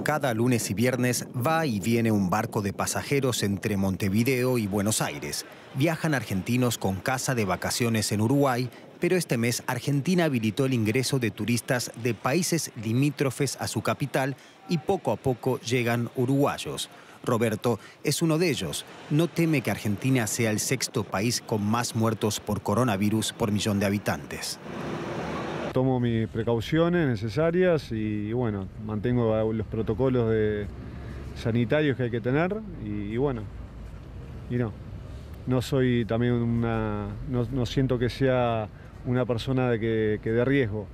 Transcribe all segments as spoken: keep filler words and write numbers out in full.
Cada lunes y viernes va y viene un barco de pasajeros entre Montevideo y Buenos Aires. Viajan argentinos con casa de vacaciones en Uruguay, pero este mes Argentina habilitó el ingreso de turistas de países limítrofes a su capital y poco a poco llegan uruguayos. Roberto es uno de ellos. No teme que Argentina sea el sexto país con más muertos por coronavirus por millón de habitantes. Tomo mis precauciones necesarias y, bueno, mantengo los protocolos de sanitarios que hay que tener y, y bueno, y no, no soy también una, no, no siento que sea una persona de que, que de riesgo.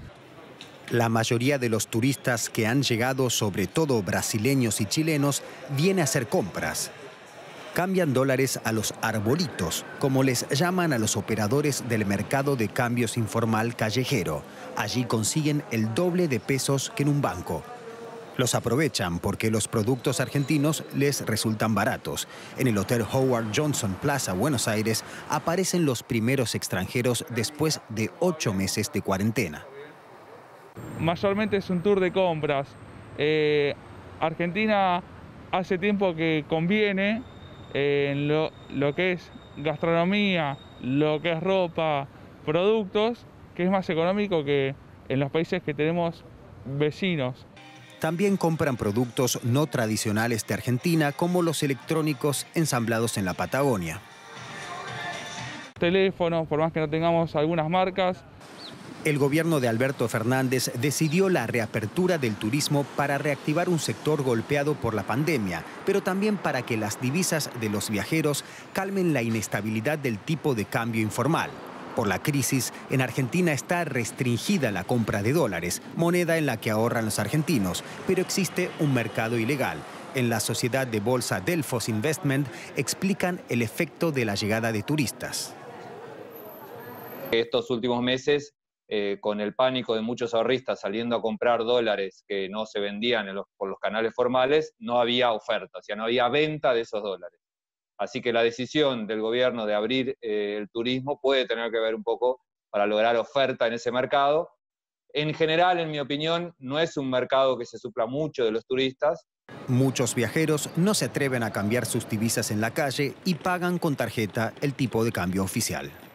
La mayoría de los turistas que han llegado, sobre todo brasileños y chilenos, viene a hacer compras. Cambian dólares a los arbolitos, como les llaman a los operadores del mercado de cambios informal callejero. Allí consiguen el doble de pesos que en un banco. Los aprovechan porque los productos argentinos les resultan baratos. En el Hotel Howard Johnson Plaza, Buenos Aires, aparecen los primeros extranjeros después de ocho meses de cuarentena. Mayormente es un tour de compras. Eh, Argentina hace tiempo que conviene en lo, lo que es gastronomía, lo que es ropa, productos, que es más económico que en los países que tenemos vecinos. También compran productos no tradicionales de Argentina, como los electrónicos ensamblados en la Patagonia. Teléfonos, por más que no tengamos algunas marcas. El gobierno de Alberto Fernández decidió la reapertura del turismo para reactivar un sector golpeado por la pandemia, pero también para que las divisas de los viajeros calmen la inestabilidad del tipo de cambio informal. Por la crisis, en Argentina está restringida la compra de dólares, moneda en la que ahorran los argentinos, pero existe un mercado ilegal. En la sociedad de bolsa Delfos Investment explican el efecto de la llegada de turistas. Estos últimos meses, Eh, con el pánico de muchos ahorristas saliendo a comprar dólares que no se vendían en los, por los canales formales, no había oferta, o sea, no había venta de esos dólares. Así que la decisión del gobierno de abrir eh, el turismo puede tener que ver un poco para lograr oferta en ese mercado. En general, en mi opinión, no es un mercado que se supla mucho de los turistas. Muchos viajeros no se atreven a cambiar sus divisas en la calle y pagan con tarjeta el tipo de cambio oficial.